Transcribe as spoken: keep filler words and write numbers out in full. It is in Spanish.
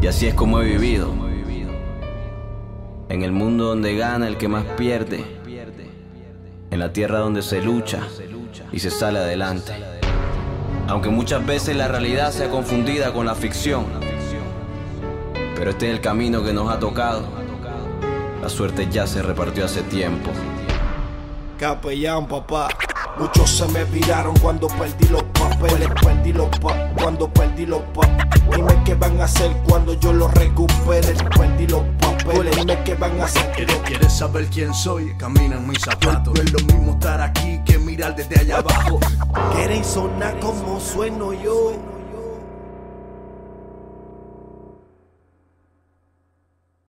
así es como he vivido, en el mundo donde gana el que más pierde, en la tierra donde se lucha y se sale adelante. Aunque muchas veces la realidad sea confundida con la ficción, pero este es el camino que nos ha tocado. La suerte ya se repartió hace tiempo. Capellán, papá. Muchos se me viraron cuando perdí los papeles, perdí los pa cuando perdí los papeles. Dime qué van a hacer cuando yo los recupere. Perdí los papeles, dime qué van a hacer. ¿Quieres, ¿Quieres saber quién soy? Camina en mis zapatos. No es lo mismo estar aquí que mirar desde allá abajo. Queréis sonar como sueno yo.